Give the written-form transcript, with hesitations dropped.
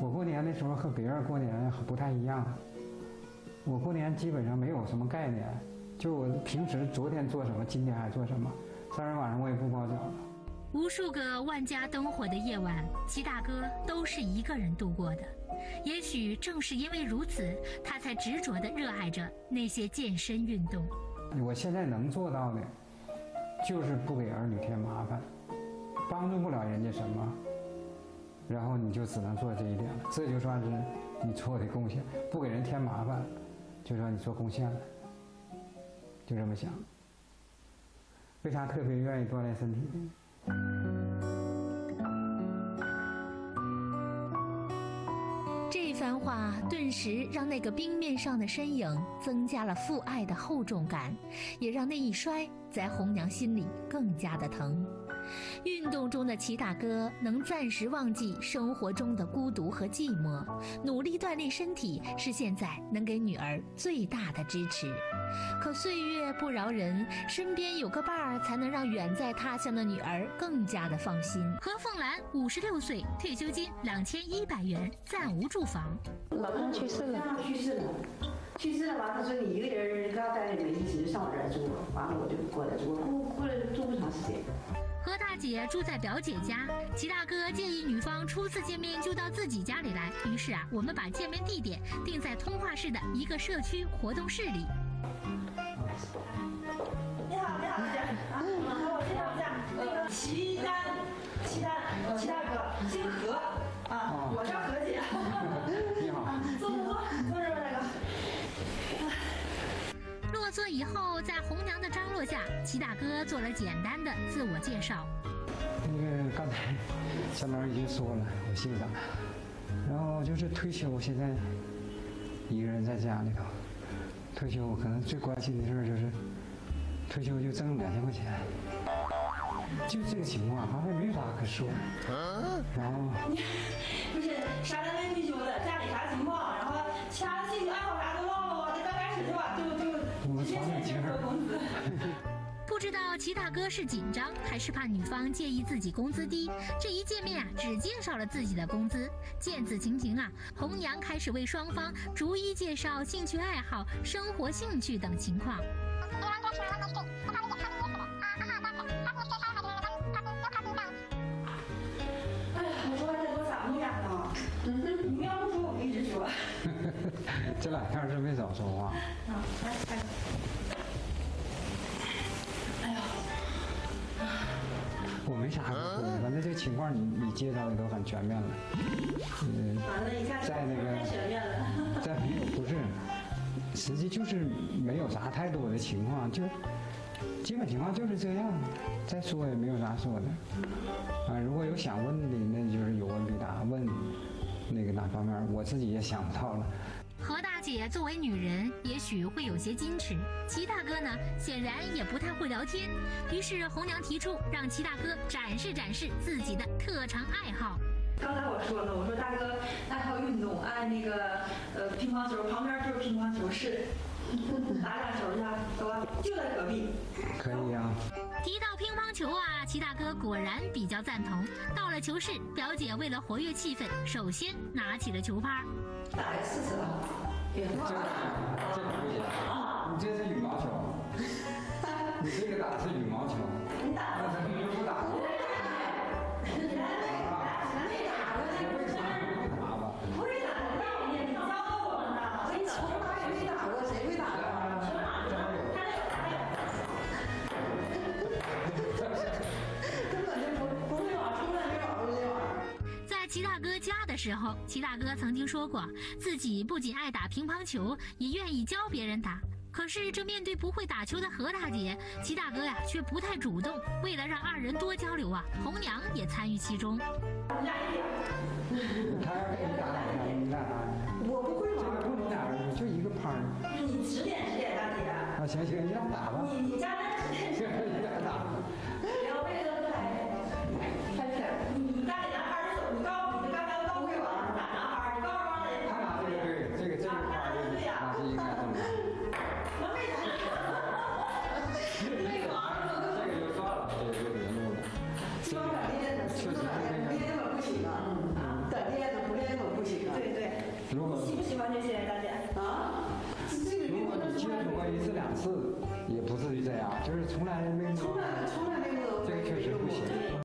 我过年的时候和别人过年不太一样，我过年基本上没有什么概念，就我平时昨天做什么，今天还做什么。3日晚上我也不包饺子。 无数个万家灯火的夜晚，齐大哥都是一个人度过的。也许正是因为如此，他才执着地热爱着那些健身运动。 我现在能做到的，就是不给儿女添麻烦，帮助不了人家什么，然后你就只能做这一点了，这就算是你做的贡献。不给人添麻烦，就说你做贡献了，就这么想。为啥特别愿意锻炼身体呢？ 这番话顿时让那个冰面上的身影增加了父爱的厚重感，也让那一摔在红娘心里更加的疼。运动中的齐大哥能暂时忘记生活中的孤独和寂寞，努力锻炼身体是现在能给女儿最大的支持。可岁月不饶人，身边有个伴儿才能让远在他乡的女儿更加的放心。何凤兰56岁，退休金2100元，暂无住房。 老公去世了，去世了完，他说你一个人搁家待着没意思，就上我这儿住了。完了我就过来住，过来住不长时间。 何大姐住在表姐家，齐大哥建议女方初次见面就到自己家里来，于是我们把见面地点定在通化市的一个社区活动室里。 你好，大姐啊，我介绍一下，那个齐大哥，姓何啊，我叫何姐。 你好， 坐这边那个。 落座以后，在红娘的张罗下，齐大哥做了简单的自我介绍。 刚才小苗已经说了，我姓张，然后就是退休，现在一个人在家里头。退休我可能最关心的事就是退休就挣2000块钱，就这个情况，好像没有啥可说。然后不是啥都没退休的，家里啥情况，然后其他兴趣爱好啥都唠唠啊，这刚开始就直接先说工资。 不知道齐大哥是紧张还是怕女方介意自己工资低，这一见面只介绍了自己的工资。见此情形红娘开始为双方逐一介绍兴趣爱好、生活兴趣等情况。 哎呀，我说话这多嗓子哑呢。你们要不说，我们一直说。 这2天是没少说话。 来。 我没啥可说的，反正这个情况你介绍的都很全面了。 完了，一看在那个太全面了。 在没有不是，实际就是没有啥太多的情况，就基本情况就是这样。再说也没有啥说的。如果有想问的，那就是有问必答，问那个哪方面，我自己也想不到了。 何大姐作为女人，也许会有些矜持。齐大哥呢，显然也不太会聊天。于是红娘提出让齐大哥展示自己的特长爱好。 刚才我说了，我说大哥爱好运动，爱那个乒乓球，旁边就是乒乓球室，打俩球去，走吧，就在隔壁。 可以啊。 提到乒乓球齐大哥果然比较赞同。到了球室，表姐为了活跃气氛，首先拿起了球拍。 打来试试吧。 这个不行，你这是羽毛球，你这个打的是羽毛球， 你打那怎么就不打？ 齐大哥家的时候，齐大哥曾经说过，自己不仅爱打乒乓球，也愿意教别人打。可是这面对不会打球的何大姐，齐大哥却不太主动。为了让2人多交流红娘也参与其中。 他要给你打你俩打。 我不会这个不能俩人，就一个拍。 你指点大姐。 行，你俩打吧。 你家人指点。 你俩打。 然后为了开始，你大姐男孩的手，你告诉你刚才都会玩，打男孩，你告诉他的。 他拿这个拍那是应该这么打。 我为啥？那个玩意儿这个就算了，这个就别录了。 这帮练的不练那么不行啊，练的不练那么不行。 完全谢谢大家。 啊，这个如果你接触过1次2次，也不至于这样，就是从来没有， 从来没有， 这个确实不行。